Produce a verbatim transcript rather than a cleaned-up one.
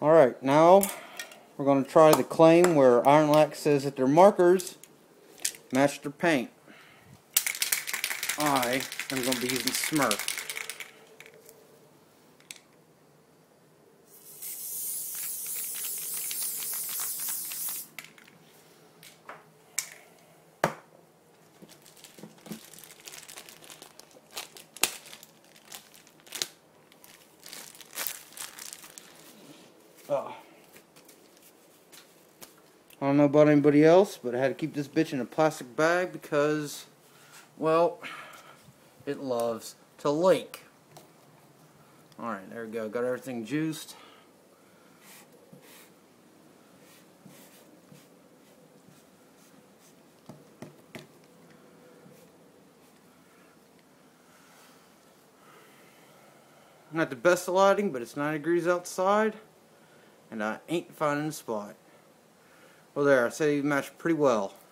Alright, now we're going to try the claim where Ironlak says that their markers match their paint. I am going to be using Smurf. Oh. I don't know about anybody else, but I had to keep this bitch in a plastic bag because, well, it loves to leak. Alright, there we go. Got everything juiced. Not the best of lighting, but it's nine degrees outside, and I ain't finding a spot. Well, there, I say you match pretty well.